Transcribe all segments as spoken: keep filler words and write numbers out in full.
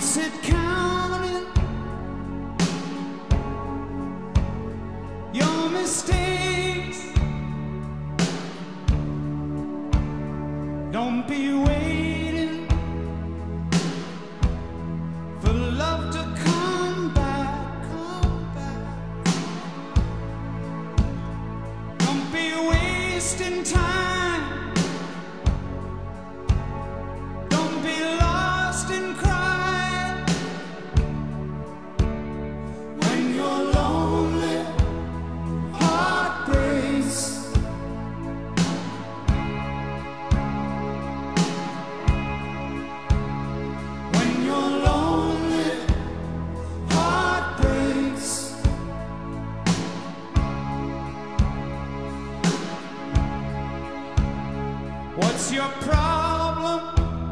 sit counting your mistakes. Don't be waiting for love to come back, come back. Don't be wasting time. Don't be lost in crying. When you're lonely, heart breaks. When you're lonely, heart breaks. What's your problem?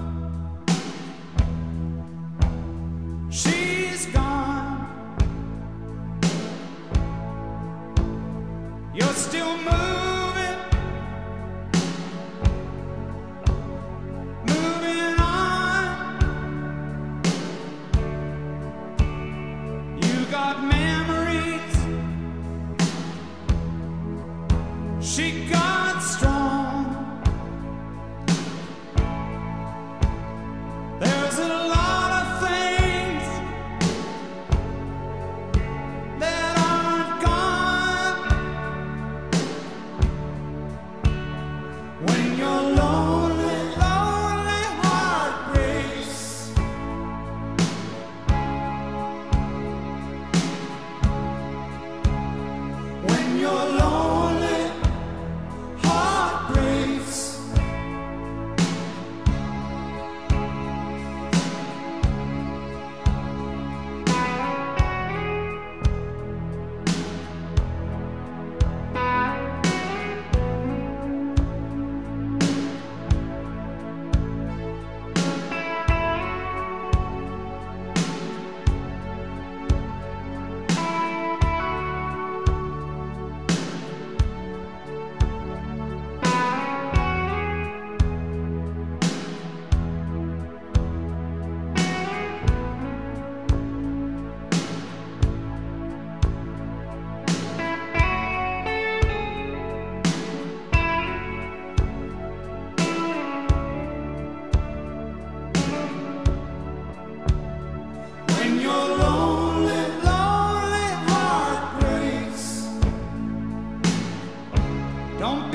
She's gone. You're still moving, moving on. You got memories. She got strong. There's a lot of things that aren't gone. When you're lonely, lonely, heart breaks. When you're lonely, heart breaks. When you're lonely, lonely, heart breaks. Don't